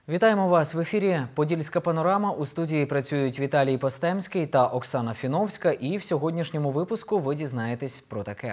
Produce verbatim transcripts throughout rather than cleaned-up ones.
Вітаємо вас в ефірі «Подільська панорама». У студії працюють Віталій Постемський та Оксана Фіновська. І в сьогоднішньому випуску ви дізнаєтесь про таке.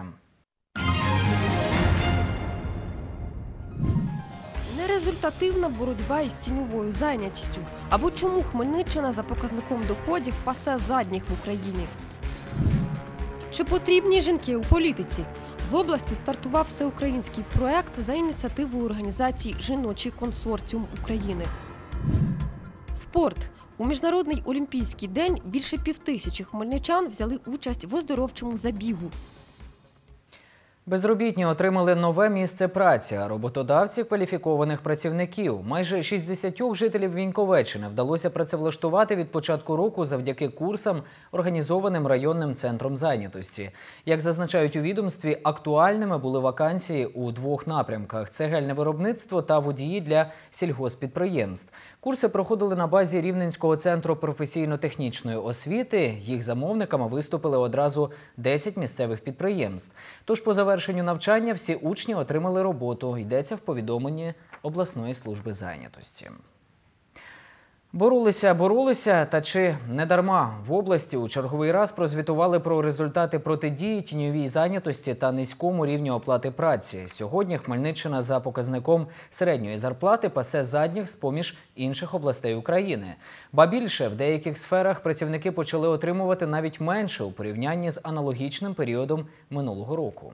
Нерезультативна боротьба із тіньовою зайнятістю. Або чому Хмельниччина за показником доходів пасе задніх в Україні? Чи потрібні жінки у політиці? В області стартував всеукраїнський проект за ініціативою організації «Жіночий консорціум України». Спорт. У Міжнародний олімпійський день більше півтисячі хмельничан взяли участь в оздоровчому забігу. Безробітні отримали нове місце праці, а роботодавці – кваліфікованих працівників. Майже шістдесят жителів Віньковеччини вдалося працевлаштувати від початку року завдяки курсам, організованим районним центром зайнятості. Як зазначають у відомстві, актуальними були вакансії у двох напрямках – цегельне виробництво та водії для сільгосппідприємств. Курси проходили на базі Рівненського центру професійно-технічної освіти. Їх замовниками виступили одразу десять місцевих підприємств. Тож по завершенню навчання всі учні отримали роботу. Йдеться в повідомленні обласної служби зайнятості. Боролися, боролися, та чи не дарма. В області у черговий раз прозвітували про результати протидії тіньовій зайнятості та низькому рівню оплати праці. Сьогодні Хмельниччина за показником середньої зарплати пасе задніх з-поміж інших областей України. Ба більше, в деяких сферах працівники почали отримувати навіть менше у порівнянні з аналогічним періодом минулого року.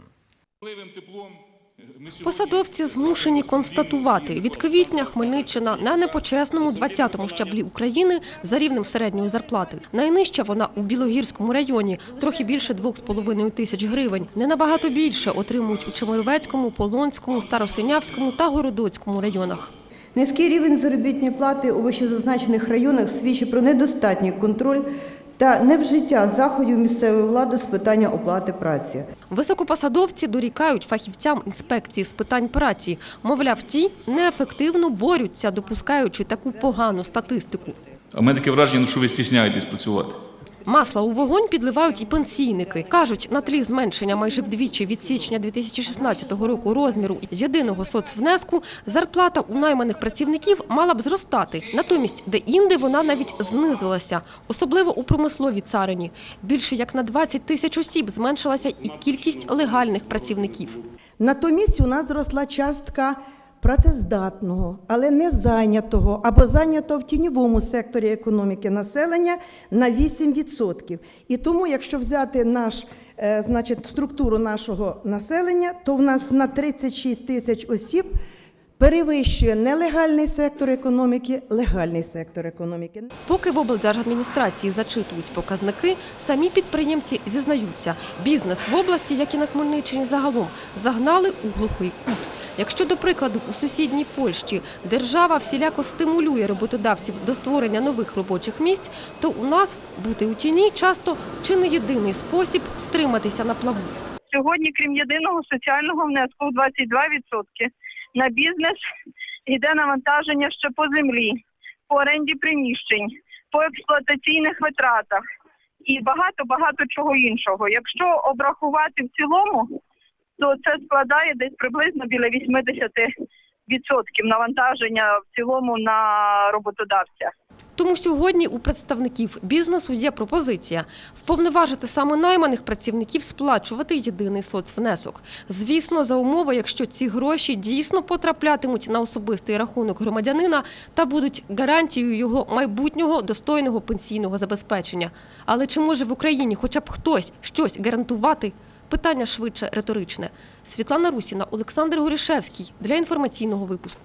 Посадовці змушені констатувати, від квітня Хмельниччина на непочесному двадцятому щаблі України за рівнем середньої зарплати. Найнижча вона у Білогірському районі, трохи більше двох з половиною тисяч гривень. Не набагато більше отримують у Чемеровецькому, Полонському, Старосинявському та Городоцькому районах. Низький рівень заробітної плати у вищезазначених районах свідчить про недостатній контроль та невжиття заходів місцевої влади з питання оплати праці. Високопосадовці дорікають фахівцям інспекції з питань праці. Мовляв, ті неефективно борються, допускаючи таку погану статистику. А в мене таке враження, що ви стісняєтесь працювати. Масла у вогонь підливають і пенсійники. Кажуть, на тлі зменшення майже вдвічі від січня дві тисячі шістнадцятого року розміру єдиного соцвнеску, зарплата у найманих працівників мала б зростати. Натомість, де-інде вона навіть знизилася, особливо у промисловій царині. Більше як на двадцять тисяч осіб зменшилася і кількість легальних працівників. Натомість у нас зросла частка працездатного, але не зайнятого або зайнятого в тіньовому секторі економіки населення на вісім відсотків. І тому, якщо взяти наш, е, значить, структуру нашого населення, то в нас на тридцять шість тисяч осіб перевищує нелегальний сектор економіки, легальний сектор економіки. Поки в облдержадміністрації зачитують показники, самі підприємці зізнаються, бізнес в області, як і на Хмельниччині загалом, загнали у глухий кут. Якщо, до прикладу, у сусідній Польщі держава всіляко стимулює роботодавців до створення нових робочих місць, то у нас бути у тіні часто чи не єдиний спосіб втриматися на плаву. Сьогодні, крім єдиного соціального внеску в двадцять два відсотки, на бізнес йде навантаження ще по землі, по оренді приміщень, по експлуатаційних витратах і багато-багато чого іншого. Якщо обрахувати в цілому, то це складає десь приблизно біля вісімдесят відсотків навантаження в цілому на роботодавця. Тому сьогодні у представників бізнесу є пропозиція – вповноважити саме найманих працівників сплачувати єдиний соцвнесок. Звісно, за умови, якщо ці гроші дійсно потраплятимуть на особистий рахунок громадянина та будуть гарантією його майбутнього достойного пенсійного забезпечення. Але чи може в Україні хоча б хтось щось гарантувати? Питання швидше риторичне. Світлана Русіна, Олександр Горішевський для інформаційного випуску.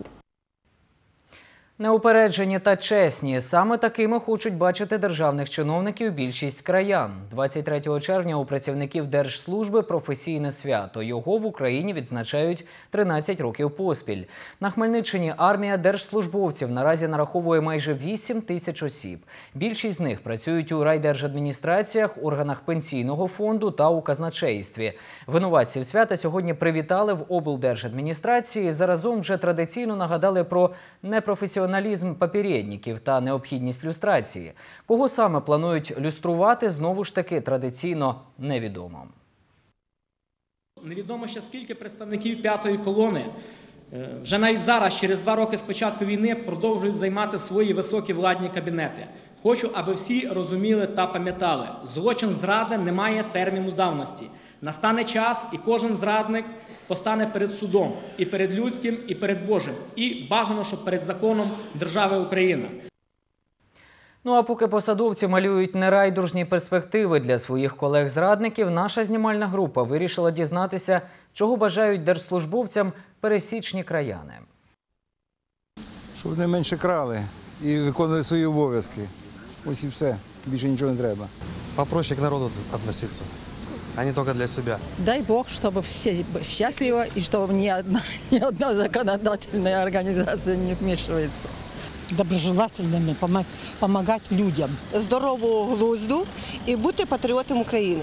Неупереджені та чесні – саме такими хочуть бачити державних чиновників більшість краян. двадцять третього червня у працівників Держслужби професійне свято. Його в Україні відзначають тринадцять років поспіль. На Хмельниччині армія держслужбовців наразі нараховує майже вісім тисяч осіб. Більшість з них працюють у райдержадміністраціях, органах пенсійного фонду та у казначействі. Винуватців свята сьогодні привітали в облдержадміністрації. Заразом вже традиційно нагадали про непрофесіоналізм попередників та необхідність люстрації. Кого саме планують люструвати, знову ж таки традиційно невідомо. Невідомо ще скільки представників п'ятої колони Вже навіть зараз, через два роки з початку війни, продовжують займати свої високі владні кабінети. Хочу, аби всі розуміли та пам'ятали, злочин зради не має терміну давності. Настане час, і кожен зрадник постане перед судом, і перед людським, і перед Божим, і бажано, щоб перед законом держави Україна. Ну а поки посадовці малюють нерайдужні перспективи для своїх колег-зрадників, наша знімальна група вирішила дізнатися, чого бажають держслужбовцям пересічні краяни. Щоб вони менше крали і виконували свої обов'язки. Ось і все. Більше нічого не треба. Попроще к народу относиться, а не только для себя. Дай Бог, чтобы все счастливы и чтобы ни одна, ни одна законодательная организация не вмешивается. Доброжелательними, допомагати людям. Здорового глузду і бути патріотом України.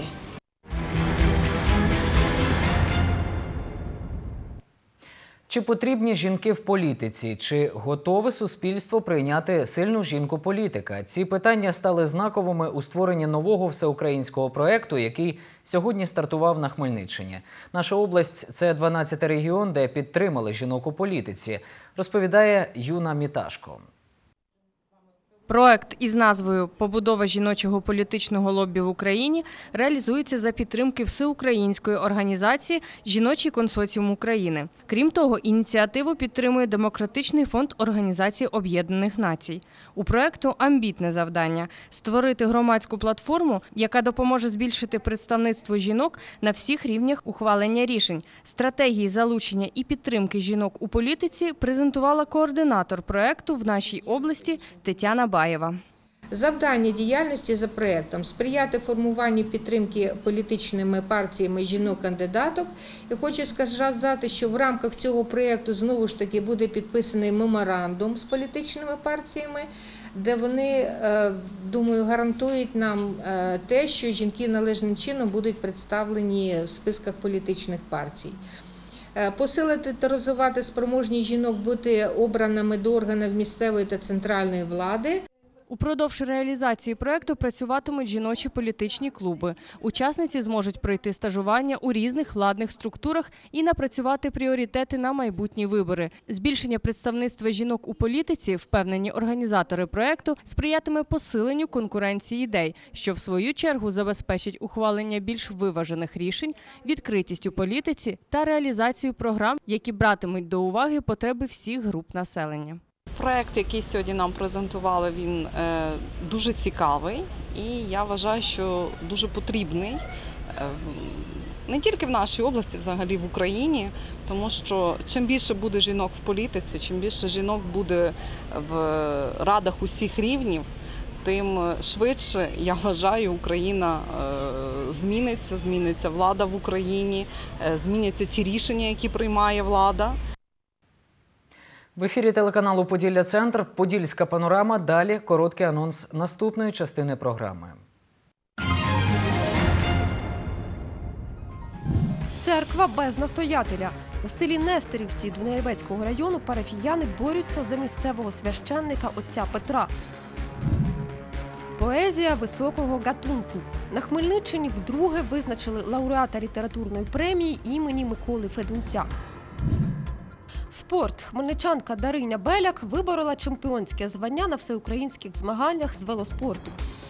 Чи потрібні жінки в політиці? Чи готове суспільство прийняти сильну жінку-політика? Ці питання стали знаковими у створенні нового всеукраїнського проєкту, який сьогодні стартував на Хмельниччині. Наша область – це дванадцятий регіон, де підтримали жінок у політиці, розповідає Юна Міташко. Проект із назвою «Побудова жіночого політичного лобі в Україні» реалізується за підтримки всеукраїнської організації «Жіночий консорціум України». Крім того, ініціативу підтримує Демократичний фонд Організації Об'єднаних Націй. У проекту амбітне завдання – створити громадську платформу, яка допоможе збільшити представництво жінок на всіх рівнях ухвалення рішень. Стратегії залучення і підтримки жінок у політиці презентувала координатор проекту в нашій області Тетяна Баєва. Завдання діяльності за проєктом – сприяти формуванню підтримки політичними партіями жінок-кандидаток. І хочу сказати, що в рамках цього проєкту знову ж таки буде підписаний меморандум з політичними партіями, де вони, думаю, гарантують нам те, що жінки належним чином будуть представлені в списках політичних партій. Посилити та розвивати спроможність жінок бути обраними до органів місцевої та центральної влади. Упродовж реалізації проєкту працюватимуть жіночі політичні клуби. Учасниці зможуть пройти стажування у різних владних структурах і напрацювати пріоритети на майбутні вибори. Збільшення представництва жінок у політиці, впевнені організатори проєкту, сприятиме посиленню конкуренції ідей, що в свою чергу забезпечить ухвалення більш виважених рішень, відкритість у політиці та реалізацію програм, які братимуть до уваги потреби всіх груп населення. Проєкт, який сьогодні нам презентували, він е, дуже цікавий і я вважаю, що дуже потрібний е, не тільки в нашій області, взагалі в Україні, тому що чим більше буде жінок в політиці, чим більше жінок буде в радах усіх рівнів, тим швидше, я вважаю, Україна е, зміниться, зміниться влада в Україні, е, зміняться ті рішення, які приймає влада. В ефірі телеканалу «Поділля-Центр» «Подільська панорама». Далі короткий анонс наступної частини програми. Церква без настоятеля. У селі Нестерівці Дунаєвецького району парафіяни борються за місцевого священника отця Петра. Поезія високого гатунку. На Хмельниччині вдруге визначили лауреата літературної премії імені Миколи Федунця. Спорт. Хмельничанка Дариня Беляк виборола чемпіонське звання на всеукраїнських змаганнях з велоспорту.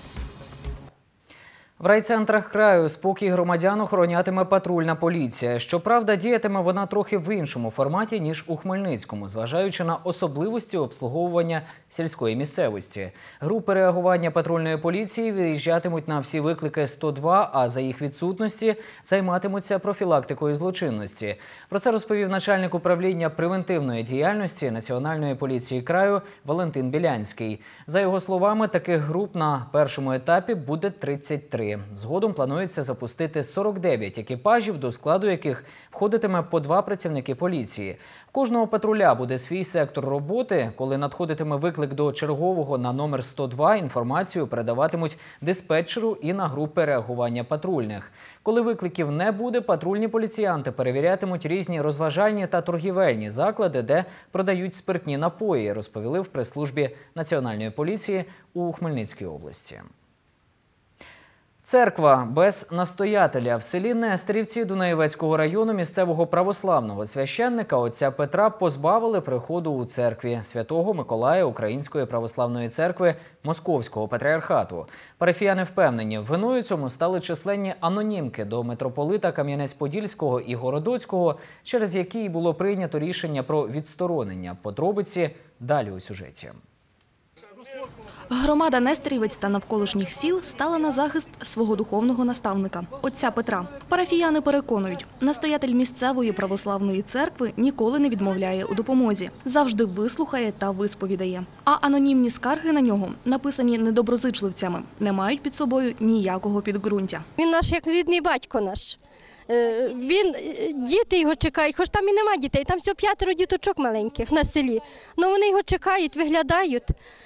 В райцентрах краю спокій громадян охоронятиме патрульна поліція. Щоправда, діятиме вона трохи в іншому форматі, ніж у Хмельницькому, зважаючи на особливості обслуговування сільської місцевості. Групи реагування патрульної поліції виїжджатимуть на всі виклики сто два, а за їх відсутності займатимуться профілактикою злочинності. Про це розповів начальник управління превентивної діяльності Національної поліції краю Валентин Білянський. За його словами, таких груп на першому етапі буде тридцять три. Згодом планується запустити сорок дев'ять екіпажів, до складу яких входитиме по два працівники поліції. В кожного патруля буде свій сектор роботи. Коли надходитиме виклик до чергового на номер сто два, інформацію передаватимуть диспетчеру і на групи реагування патрульних. Коли викликів не буде, патрульні поліціянти перевірятимуть різні розважальні та торгівельні заклади, де продають спиртні напої, розповіли в прес-службі Національної поліції у Хмельницькій області. Церква без настоятеля. В селі Нестерівці Дунаєвецького району місцевого православного священника отця Петра позбавили приходу у церкві Святого Миколая Української православної церкви Московського патріархату. Парафіяни впевнені, виною цьому стали численні анонімки до митрополита Кам'янець-Подільського і Городоцького, через які й було прийнято рішення про відсторонення. Подробиці далі у сюжеті. Громада Нестерівець та навколишніх сіл стала на захист свого духовного наставника – отця Петра. Парафіяни переконують, настоятель місцевої православної церкви ніколи не відмовляє у допомозі, завжди вислухає та висповідає. А анонімні скарги на нього, написані недоброзичливцями, не мають під собою ніякого підґрунтя. Він наш як рідний батько наш. Він, діти його чекають, хоч там і нема дітей, там всього п'ятеро діточок маленьких на селі. Ну вони його чекають, виглядають.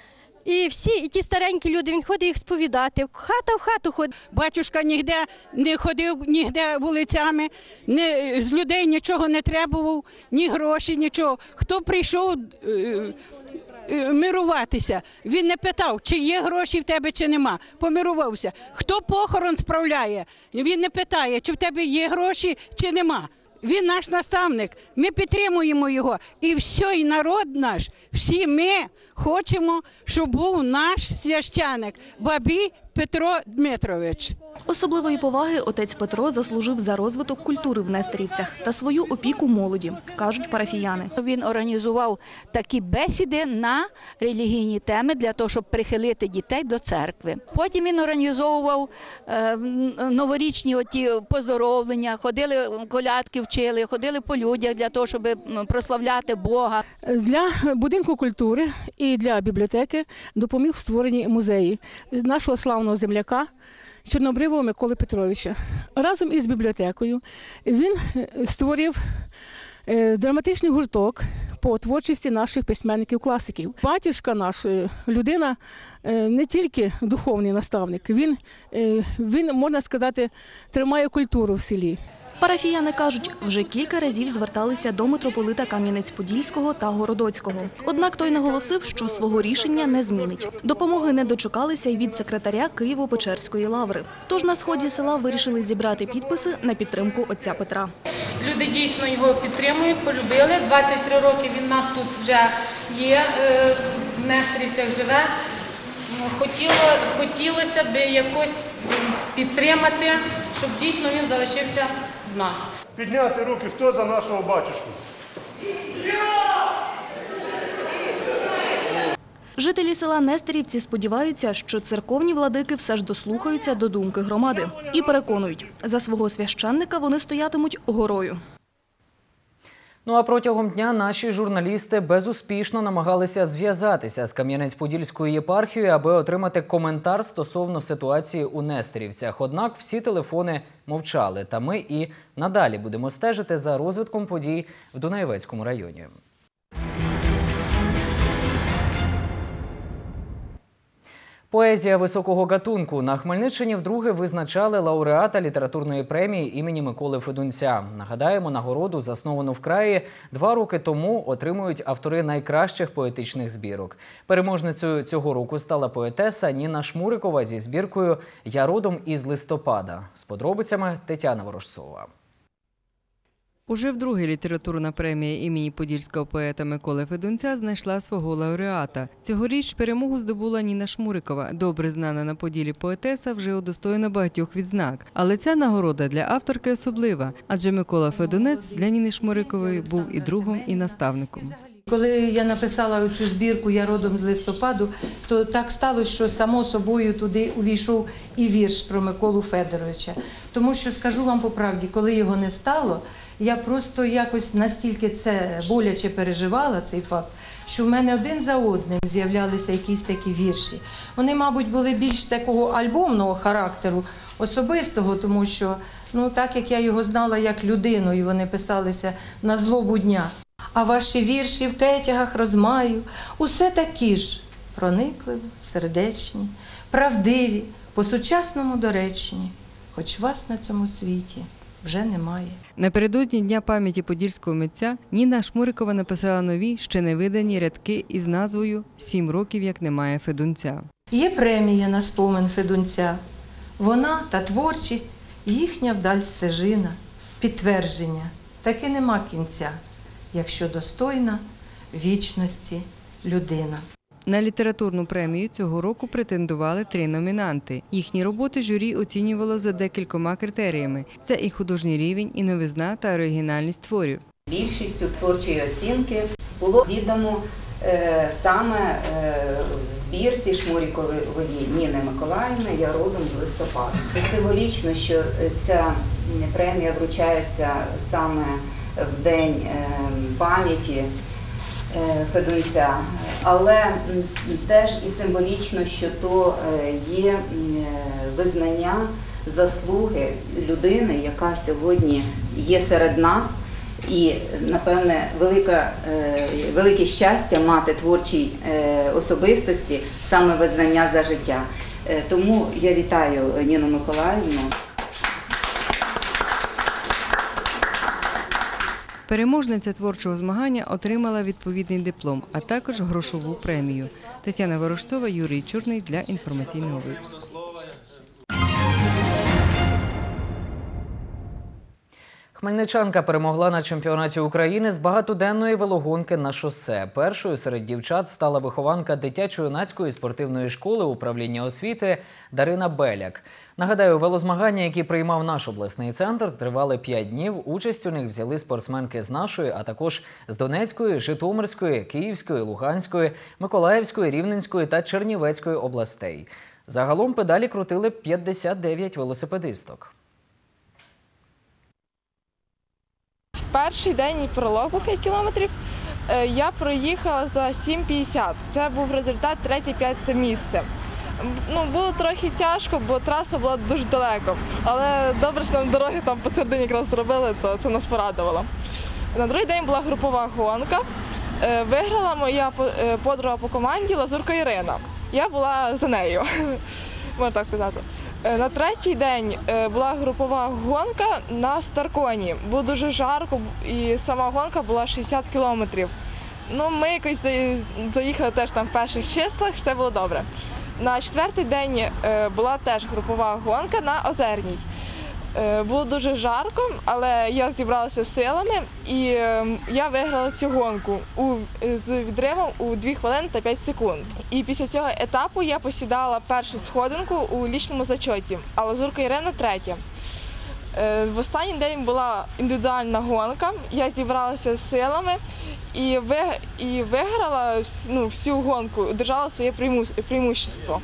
І всі, і ті старенькі люди, він ходить їх сповідати, хата в хату ходить. Батюшка ніде не ходив, ніде вулицями, не, з людей нічого не требував, ні гроші, нічого. Хто прийшов е, е, мируватися, він не питав, чи є гроші в тебе, чи нема. Помирувався. Хто похорон справляє, він не питає, чи в тебе є гроші, чи нема. Він наш наставник, ми підтримуємо його. І всій народ наш, всі ми хочемо, щоб був наш священик Бабій Петро Дмитрович. Особливої поваги отець Петро заслужив за розвиток культури в Нестерівцях та свою опіку молоді, кажуть парафіяни. Він організував такі бесіди на релігійні теми для того, щоб прихилити дітей до церкви. Потім він організовував е, новорічні оті поздоровлення, ходили, колядки вчили, ходили по людях для того, щоб прославляти Бога. Для будинку культури і для бібліотеки допоміг в створенні музеї нашого славного земляка Чорнобривого Миколи Петровича. Разом із бібліотекою він створив драматичний гурток по творчості наших письменників-класиків. Батюшка наш, людина не тільки духовний наставник, він, він, можна сказати, тримає культуру в селі. Парафіяни кажуть, вже кілька разів зверталися до митрополита Кам'янець-Подільського та Городоцького. Однак той наголосив, що свого рішення не змінить. Допомоги не дочекалися й від секретаря Києво-Печерської лаври. Тож на сході села вирішили зібрати підписи на підтримку отця Петра. Люди дійсно його підтримують, полюбили. двадцять три роки він у нас тут вже є, в Нестерівцях живе. Хотіло, хотілося б якось підтримати, щоб дійсно він залишився в нас. Підняти руки, хто за нашого батюшку? Жителі села Нестерівці сподіваються, що церковні владики все ж дослухаються до думки громади. І переконують, за свого священника вони стоятимуть горою. Ну а протягом дня наші журналісти безуспішно намагалися зв'язатися з Кам'янець-Подільською єпархією, аби отримати коментар стосовно ситуації у Нестерівцях. Однак всі телефони мовчали, та ми і надалі будемо стежити за розвитком подій в Дунаєвецькому районі. Поезія високого гатунку. На Хмельниччині вдруге визначали лауреата літературної премії імені Миколи Федунця. Нагадаємо, нагороду, засновану в краї, два роки тому отримують автори найкращих поетичних збірок. Переможницею цього року стала поетеса Ніна Шмурикова зі збіркою «Я родом із листопада». З подробицями Тетяна Ворожцова. Уже вдруге літературна премія імені подільського поета Миколи Федунця знайшла свого лауреата. Цьогоріч перемогу здобула Ніна Шмурикова. Добре знана на Поділі поетеса вже удостоєна багатьох відзнак. Але ця нагорода для авторки особлива, адже Микола Федунець для Ніни Шмурикової був і другом, і наставником. Коли я написала цю збірку «Я родом з листопаду», то так сталося, що само собою туди увійшов і вірш про Миколу Федоровича. Тому що, скажу вам по правді, коли його не стало, я просто якось настільки це боляче переживала, цей факт, що в мене один за одним з'являлися якісь такі вірші. Вони, мабуть, були більш такого альбомного характеру, особистого, тому що, ну, так як я його знала як людину, і вони писалися на злобу дня. А ваші вірші в кетягах розмаю, усе такі ж проникливі, сердечні, правдиві, по-сучасному доречні, хоч вас на цьому світі вже немає. Напередодні Дня пам'яті подільського митця Ніна Шмурикова написала нові, ще не видані рядки із назвою «Сім років, як немає Федунця». Є премія на спомин Федунця. Вона та творчість, їхня вдаль стежина, підтвердження, таки нема кінця, якщо достойна вічності людина. На літературну премію цього року претендували три номінанти. Їхні роботи журі оцінювало за декількома критеріями. Це і художній рівень, і новизна та оригінальність творів. Більшістю творчої оцінки було віддано е, саме е, в збірці Шмурікової Ніни Миколаївни «Я родом з листопада». Символічно, що ця премія вручається саме в день е, пам'яті Федунця, але теж і символічно, що то є визнання заслуги людини, яка сьогодні є серед нас, і, напевне, велика, велике щастя мати творчій особистості саме визнання за життя. Тому я вітаю Ніну Миколаївну. Переможниця творчого змагання отримала відповідний диплом, а також грошову премію. Тетяна Ворожцова, Юрій Чорний для інформаційного випуску. Хмельничанка перемогла на чемпіонаті України з багатоденної велогонки на шосе. Першою серед дівчат стала вихованка дитячо-юнацької спортивної школи управління освіти Дарина Беляк. Нагадаю, велозмагання, які приймав наш обласний центр, тривали п'ять днів. Участь у них взяли спортсменки з нашої, а також з Донецької, Житомирської, Київської, Луганської, Миколаївської, Рівненської та Чернівецької областей. Загалом педалі крутили п'ятдесят дев'ять велосипедисток. Перший день пролог був п'ять кілометрів. Я проїхала за сім п'ятдесят. Це був результат третє-п'яте місце. Ну, було трохи тяжко, бо траса була дуже далеко. Але добре, що нам дороги там посередині якраз зробили, то це нас порадувало. На другий день була групова гонка. Виграла моя подруга по команді Лазурко Ірина. Я була за нею, можна так сказати. На третій день була групова гонка на Старконі. Було дуже жарко і сама гонка була шістдесят кілометрів. Ну, ми якось заїхали теж там в перших числах, все було добре. На четвертий день була теж групова гонка на Озерній. Було дуже жарко, але я зібралася силами і я виграла цю гонку з відривом у дві хвилини та п'ять секунд. І після цього етапу я посідала першу сходинку у лічному зачоті, а Лазурка Ірина – третя. В останній день була індивідуальна гонка, я зібралася з силами і виграла ну, всю гонку, одержала своє преимущество.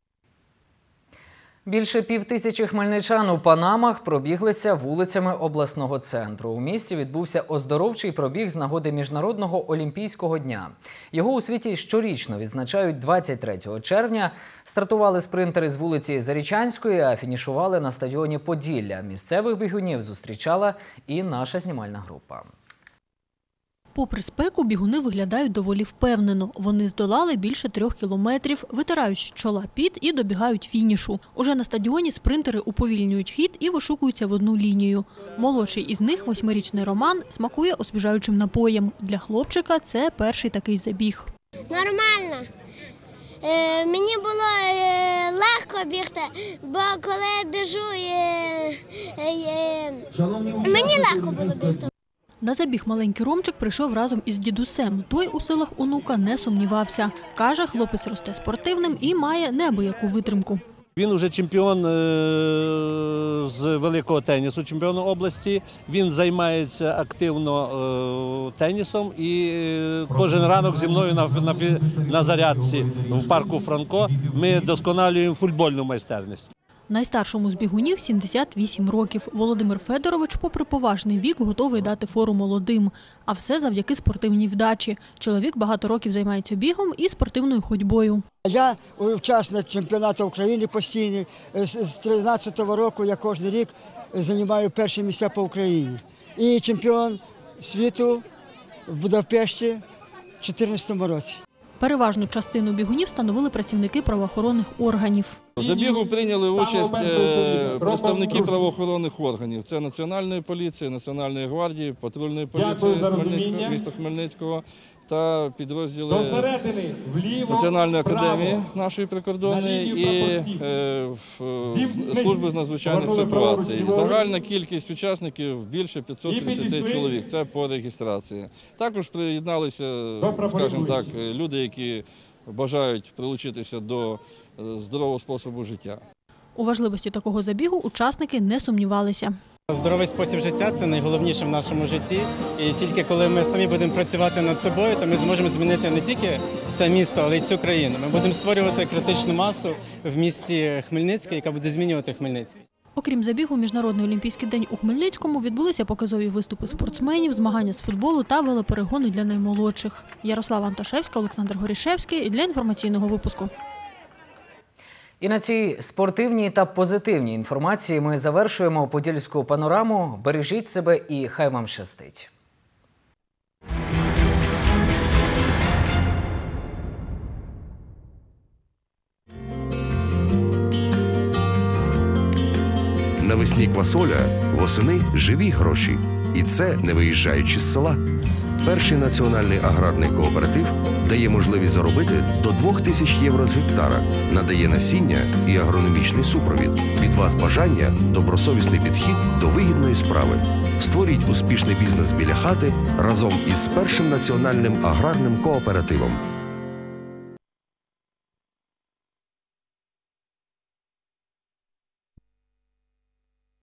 Більше півтисячі хмельничан у Панамах пробіглися вулицями обласного центру. У місті відбувся оздоровчий пробіг з нагоди Міжнародного олімпійського дня. Його у світі щорічно відзначають двадцять третього червня. Стартували спринтери з вулиці Зарічанської, а фінішували на стадіоні Поділля. Місцевих бігунів зустрічала і наша знімальна група. Попри спеку, бігуни виглядають доволі впевнено. Вони здолали більше трьох кілометрів, витирають з чола піт і добігають фінішу. Уже на стадіоні спринтери уповільнюють хід і вишукуються в одну лінію. Молодший із них, восьмирічний Роман, смакує освіжаючим напоєм. Для хлопчика це перший такий забіг. Нормально. Е, мені було е, легко бігти, бо коли я біжу, е, е, мені легко було бігти. На забіг маленький Ромчик прийшов разом із дідусем. Той у силах онука не сумнівався. Каже, хлопець росте спортивним і має неабияку витримку. Він вже чемпіон з великого тенісу, чемпіон області. Він займається активно тенісом і кожен ранок зі мною на, на, на зарядці в парку Франко ми досконалюємо футбольну майстерність. Найстаршому з бігунів – сімдесят вісім років. Володимир Федорович, попри поважний вік, готовий дати фору молодим. А все завдяки спортивній вдачі. Чоловік багато років займається бігом і спортивною ходьбою. Я учасник чемпіонату України постійний. З тринадцятого року я кожен рік займаю перші місця по Україні. І чемпіон світу в Будапешті в дві тисячі чотирнадцятому році. Переважну частину бігунів становили працівники правоохоронних органів. В забігу прийняли участь е, представники правоохоронних органів. Це Національної поліції, Національної гвардії, патрульної поліції Хмельницького, міста Хмельницького та підрозділи Національної академії нашої прикордонної і е, в, служби з надзвичайних ситуацій. Загальна кількість учасників більше п'ятсот тридцять чоловік. Це по реєстрації. Також приєдналися, скажімо так, люди, які бажають прилучитися до здорового способу життя. У важливості такого забігу учасники не сумнівалися. Здоровий спосіб життя – це найголовніше в нашому житті. І тільки коли ми самі будемо працювати над собою, то ми зможемо змінити не тільки це місто, але й цю країну. Ми будемо створювати критичну масу в місті Хмельницький, яка буде змінювати Хмельницький. Окрім забігу, Міжнародний олімпійський день у Хмельницькому відбулися показові виступи спортсменів, змагання з футболу та велоперегони для наймолодших. Ярослава Антошевська, Олександр Горішевський для інформаційного випуску. І на цій спортивній та позитивній інформації ми завершуємо подільську панораму. Бережіть себе і хай вам щастить. Навесні квасоля, восени живі гроші. І це не виїжджаючи з села. Перший національний аграрний кооператив дає можливість заробити до двох тисяч євро з гектара, надає насіння і агрономічний супровід. Від вас бажання – добросовісний підхід до вигідної справи. Створіть успішний бізнес біля хати разом із першим національним аграрним кооперативом.